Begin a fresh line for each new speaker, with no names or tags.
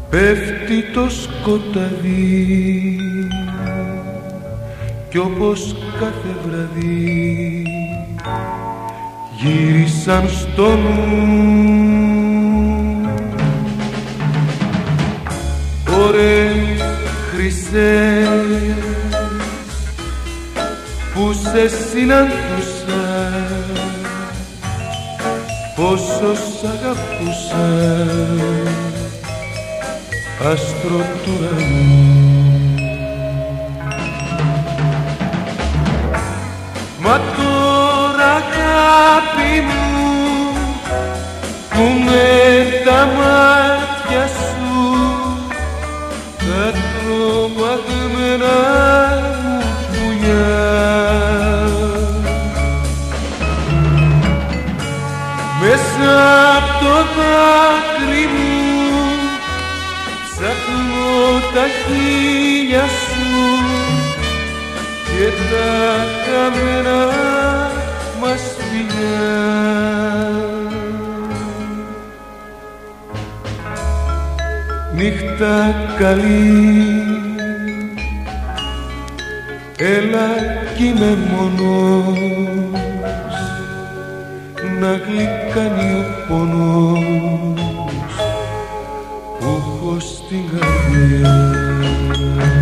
Πέφτει το σκοτάδι κι όπως κάθε βραδύ γύρισαν στο νου ώρες χρυσές που σε συναντούσα, πόσο σ' αγαπούσα, άστρο του ουρανού. Μα τώρα αγάπη μου που με τα μάτια σου τα τρομαγμένα μου πουλιά μέσα απ' το δάκρυ μου ψάχνω τα χείλια σου και τα καμένα μας φιλιά. Νύχτα καλή, έλα κι είμαι μόνος, να γλυκάνει ο πόνος που έχω στην καρδιά.